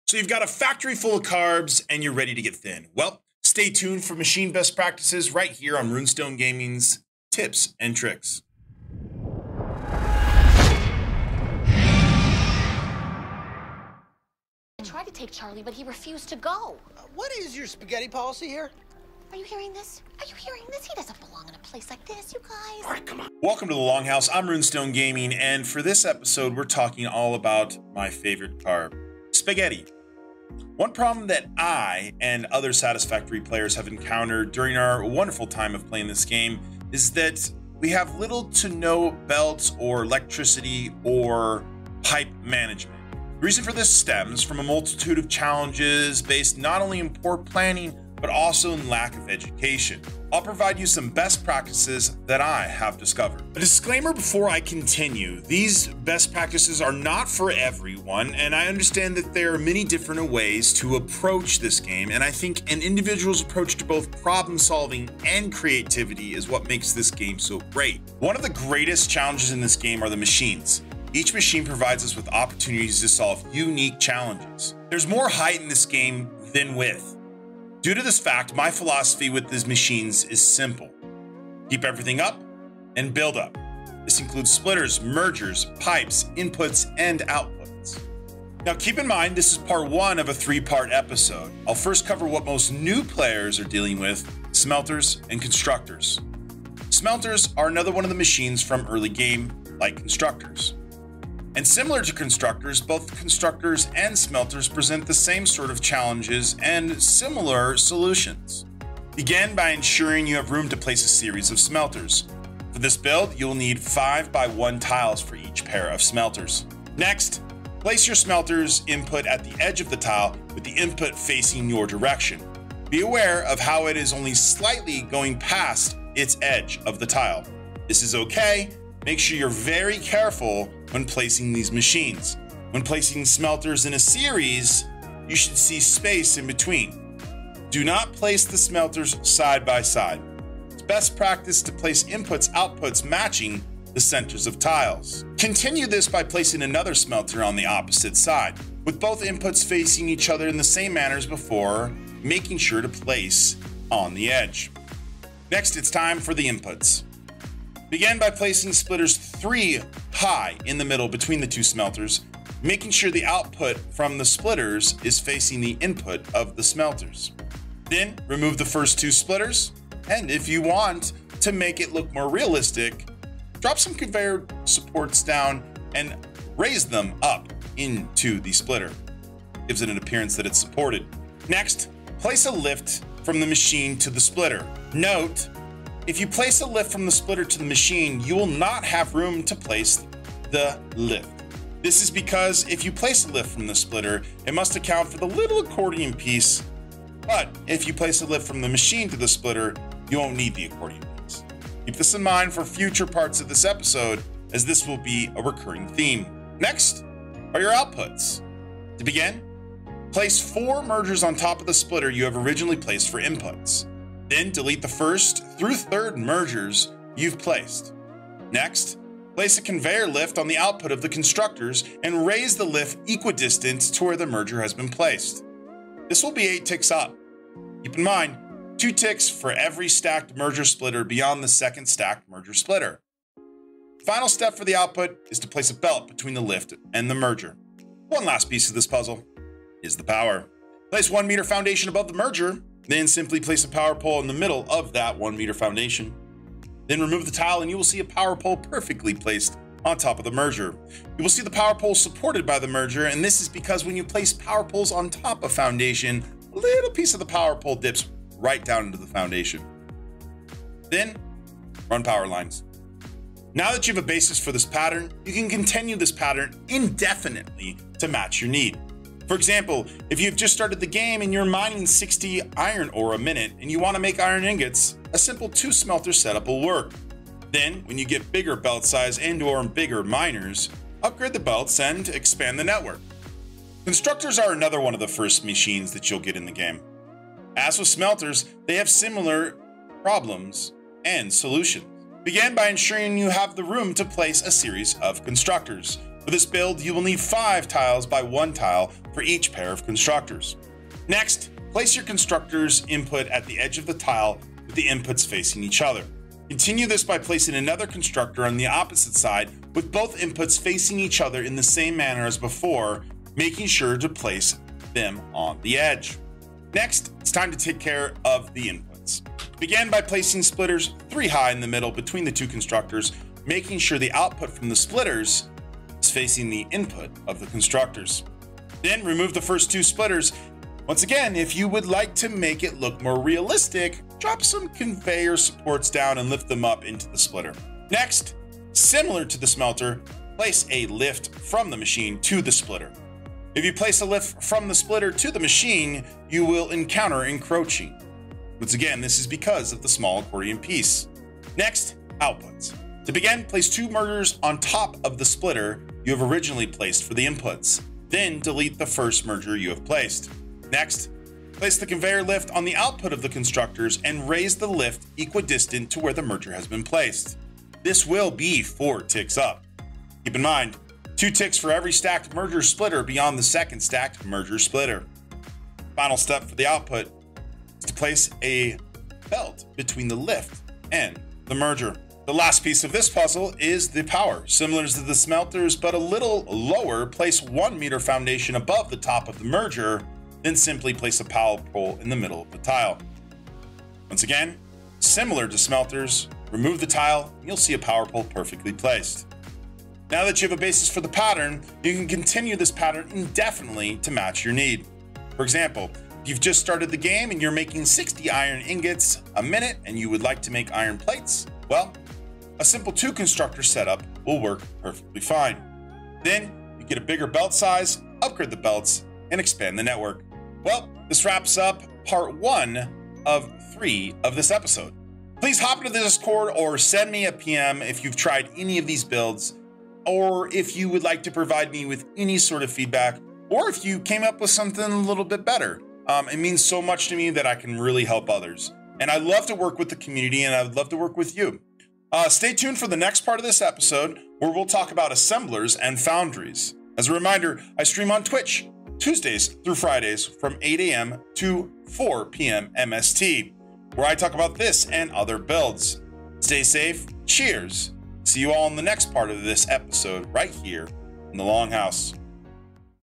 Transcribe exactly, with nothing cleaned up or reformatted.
So you've got a factory full of carbs and you're ready to get thin. Well, stay tuned for machine best practices right here on Runestone Gaming's Tips and Tricks. I tried to take Charlie, but he refused to go. Uh, what is your spaghetti policy here? Are you hearing this? Are you hearing this? He doesn't belong in a place like this, you guys. All right, come on. Welcome to the Longhouse. I'm Runestone Gaming, and for this episode, we're talking all about my favorite carb, spaghetti. One problem that I and other Satisfactory players have encountered during our wonderful time of playing this game is that we have little to no belts or electricity or pipe management. The reason for this stems from a multitude of challenges based not only in poor planning, but also in lack of education. I'll provide you some best practices that I have discovered. A disclaimer before I continue, these best practices are not for everyone, and I understand that there are many different ways to approach this game, and I think an individual's approach to both problem solving and creativity is what makes this game so great. One of the greatest challenges in this game are the machines. Each machine provides us with opportunities to solve unique challenges. There's more height in this game than width. Due to this fact, my philosophy with these machines is simple. Keep everything up and build up. This includes splitters, mergers, pipes, inputs, and outputs. Now keep in mind, this is part one of a three-part episode. I'll first cover what most new players are dealing with, smelters and constructors. Smelters are another one of the machines from early game, like constructors. And similar to constructors, both constructors and smelters present the same sort of challenges and similar solutions. Begin by ensuring you have room to place a series of smelters. For this build, you'll need five by one tiles for each pair of smelters. Next, place your smelters input at the edge of the tile with the input facing your direction. Be aware of how it is only slightly going past its edge of the tile. This is okay. Make sure you're very careful when placing these machines. When placing smelters in a series, you should see space in between. Do not place the smelters side by side. It's best practice to place inputs, outputs matching the centers of tiles. Continue this by placing another smelter on the opposite side, with both inputs facing each other in the same manner as before, making sure to place on the edge. Next, it's time for the inputs. Begin by placing splitters three high in the middle between the two smelters, making sure the output from the splitters is facing the input of the smelters. Then remove the first two splitters, and if you want to make it look more realistic, drop some conveyor supports down and raise them up into the splitter. Gives it an appearance that it's supported. Next, place a lift from the machine to the splitter. Note, if you place a lift from the splitter to the machine, you will not have room to place the lift. This is because if you place a lift from the splitter, it must account for the little accordion piece. But if you place a lift from the machine to the splitter, you won't need the accordion piece. Keep this in mind for future parts of this episode, as this will be a recurring theme. Next are your outputs. To begin, place four mergers on top of the splitter you have originally placed for inputs. Then delete the first through third mergers you've placed. Next, place a conveyor lift on the output of the constructors and raise the lift equidistant to where the merger has been placed. This will be eight ticks up. Keep in mind, two ticks for every stacked merger splitter beyond the second stacked merger splitter. Final step for the output is to place a belt between the lift and the merger. One last piece of this puzzle is the power. Place one meter foundation above the merger. Then simply place a power pole in the middle of that one meter foundation. Then remove the tile and you will see a power pole perfectly placed on top of the merger. You will see the power pole supported by the merger, and this is because when you place power poles on top of foundation, a little piece of the power pole dips right down into the foundation. Then run power lines. Now that you have a basis for this pattern, you can continue this pattern indefinitely to match your need. For example, if you've just started the game and you're mining sixty iron ore a minute and you want to make iron ingots, a simple two smelter setup will work. Then, when you get bigger belt size and or bigger miners, upgrade the belts and expand the network. Constructors are another one of the first machines that you'll get in the game. As with smelters, they have similar problems and solutions. Begin by ensuring you have the room to place a series of constructors. For this build, you will need five tiles by one tile for each pair of constructors. Next, place your constructor's input at the edge of the tile with the inputs facing each other. Continue this by placing another constructor on the opposite side with both inputs facing each other in the same manner as before, making sure to place them on the edge. Next, it's time to take care of the inputs. Begin by placing splitters three high in the middle between the two constructors, making sure the output from the splitters is facing the input of the constructors. Then remove the first two splitters. Once again, if you would like to make it look more realistic, drop some conveyor supports down and lift them up into the splitter. Next, similar to the smelter, place a lift from the machine to the splitter. If you place a lift from the splitter to the machine, you will encounter encroaching. Once again, this is because of the small accordion piece. Next, outputs. To begin, place two mergers on top of the splitter you have originally placed for the inputs. Then delete the first merger you have placed. Next, place the conveyor lift on the output of the constructors and raise the lift equidistant to where the merger has been placed. This will be four ticks up. Keep in mind, two ticks for every stacked merger splitter beyond the second stacked merger splitter. Final step for the output is to place a belt between the lift and the merger. The last piece of this puzzle is the power. Similar to the smelters, but a little lower, place one meter foundation above the top of the merger, then simply place a power pole in the middle of the tile. Once again, similar to smelters, remove the tile and you'll see a power pole perfectly placed. Now that you have a basis for the pattern, you can continue this pattern indefinitely to match your need. For example, if you've just started the game and you're making sixty iron ingots a minute and you would like to make iron plates, well, a simple two constructor setup will work perfectly fine. Then you get a bigger belt size, upgrade the belts, and expand the network. Well, this wraps up part one of three of this episode. Please hop into the Discord or send me a P M if you've tried any of these builds, or if you would like to provide me with any sort of feedback, or if you came up with something a little bit better. Um, it means so much to me that I can really help others. And I love to work with the community, and I would love to work with you. Uh, stay tuned for the next part of this episode, where we'll talk about assemblers and foundries. As a reminder, I stream on Twitch Tuesdays through Fridays from eight A M to four P M M S T, where I talk about this and other builds. Stay safe, cheers. See you all in the next part of this episode right here in the Longhouse.